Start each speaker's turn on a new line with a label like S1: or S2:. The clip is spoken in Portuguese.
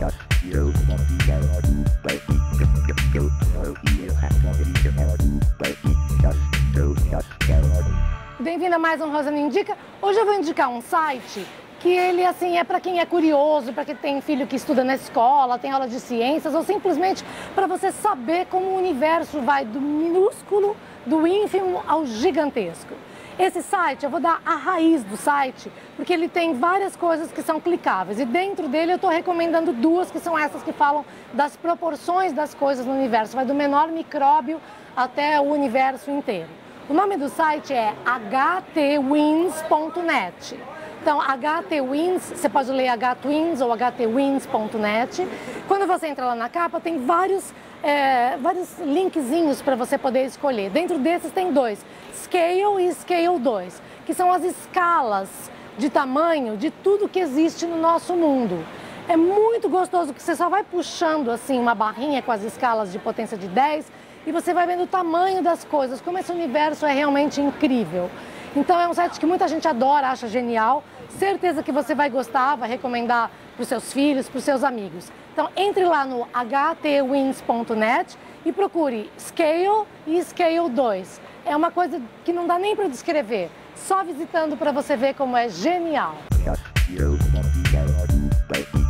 S1: Bem-vindo a mais um Rosa Me Indica. Hoje eu vou indicar um site que ele assim é para quem é curioso, para quem tem filho que estuda na escola, tem aula de ciências ou simplesmente para você saber como o universo vai do minúsculo, do ínfimo ao gigantesco. Esse site, eu vou dar a raiz do site, porque ele tem várias coisas que são clicáveis. E dentro dele eu estou recomendando duas, que são essas que falam das proporções das coisas no universo. Vai do menor micróbio até o universo inteiro. O nome do site é htwins.net. Então, htwins, você pode ler htwins ou htwins.net. Quando você entra lá na capa, tem vários linkzinhos para você poder escolher. Dentro desses tem dois, Scale e Scale 2, que são as escalas de tamanho de tudo que existe no nosso mundo. É muito gostoso que você só vai puxando assim uma barrinha com as escalas de potência de 10 e você vai vendo o tamanho das coisas, como esse universo é realmente incrível. Então é um site que muita gente adora, acha genial. Certeza que você vai gostar, vai recomendar para os seus filhos, para os seus amigos. Então entre lá no htwins.net e procure Scale e Scale 2. É uma coisa que não dá nem para descrever, só visitando para você ver como é genial.